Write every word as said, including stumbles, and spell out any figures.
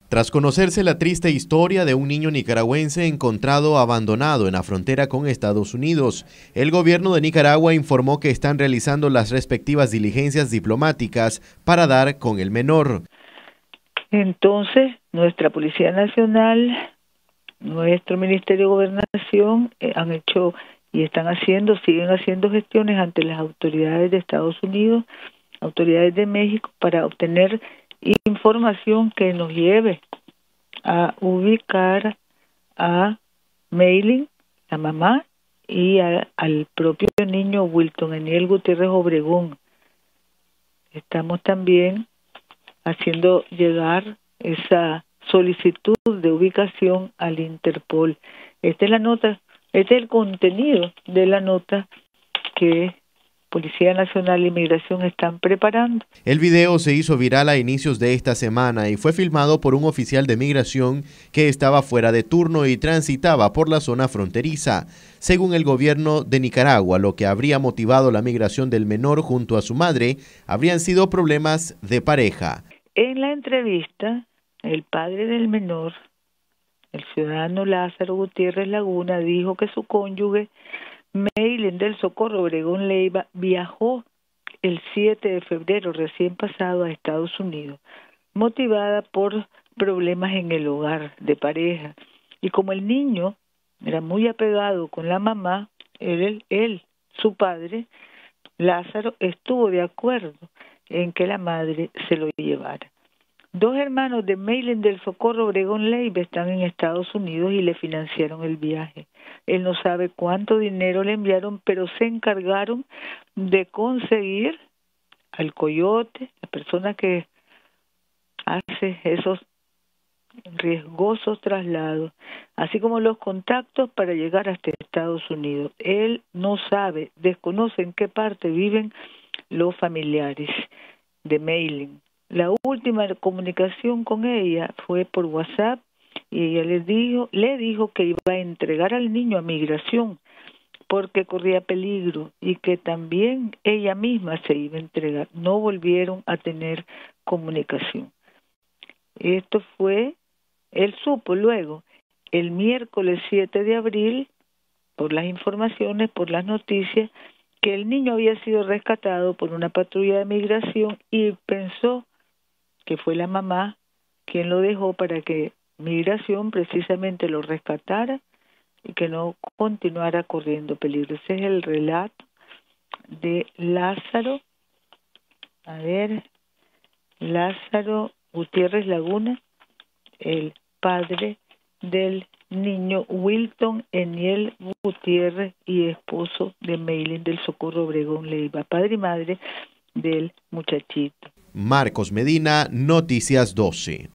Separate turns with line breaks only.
Tras conocerse la triste historia de un niño nicaragüense encontrado abandonado en la frontera con Estados Unidos, el gobierno de Nicaragua informó que están realizando las respectivas diligencias diplomáticas para dar con el menor.
Entonces, nuestra Policía Nacional, nuestro Ministerio de Gobernación eh, han hecho y están haciendo, siguen haciendo gestiones ante las autoridades de Estados Unidos, autoridades de México, para obtener información que nos lleve a ubicar a Maylin, la mamá, y a, al propio niño Wilton Eniel Gutiérrez Obregón. Estamos también haciendo llegar esa solicitud de ubicación al Interpol. Esta es la nota, este es el contenido de la nota que Policía Nacional e Inmigración están preparando.
El video se hizo viral a inicios de esta semana y fue filmado por un oficial de migración que estaba fuera de turno y transitaba por la zona fronteriza. Según el gobierno de Nicaragua, lo que habría motivado la migración del menor junto a su madre habrían sido problemas de pareja.
En la entrevista, el padre del menor, el ciudadano Lázaro Gutiérrez Laguna, dijo que su cónyuge Maylin del Socorro Obregón Leiva viajó el siete de febrero recién pasado a Estados Unidos, motivada por problemas en el hogar de pareja. Y como el niño era muy apegado con la mamá, él, él, su padre, Lázaro, estuvo de acuerdo en que la madre se lo llevara. Dos hermanos de Maylin del Socorro Obregón Leiva están en Estados Unidos y le financiaron el viaje. Él no sabe cuánto dinero le enviaron, pero se encargaron de conseguir al coyote, la persona que hace esos riesgosos traslados, así como los contactos para llegar hasta Estados Unidos. Él no sabe, desconoce en qué parte viven los familiares de Maylin. La última comunicación con ella fue por WhatsApp y ella le dijo, le dijo que iba a entregar al niño a migración porque corría peligro y que también ella misma se iba a entregar. No volvieron a tener comunicación. Esto fue, él supo luego, el miércoles siete de abril, por las informaciones, por las noticias, que el niño había sido rescatado por una patrulla de migración y pensó que fue la mamá quien lo dejó para que migración precisamente lo rescatara y que no continuara corriendo peligro. Ese es el relato de Lázaro, a ver, Lázaro Gutiérrez Laguna, el padre del niño Wilton Eniel Gutiérrez y esposo de Maylin del Socorro Obregón Leiva, padre y madre del muchachito.
Marcos Medina, Noticias doce.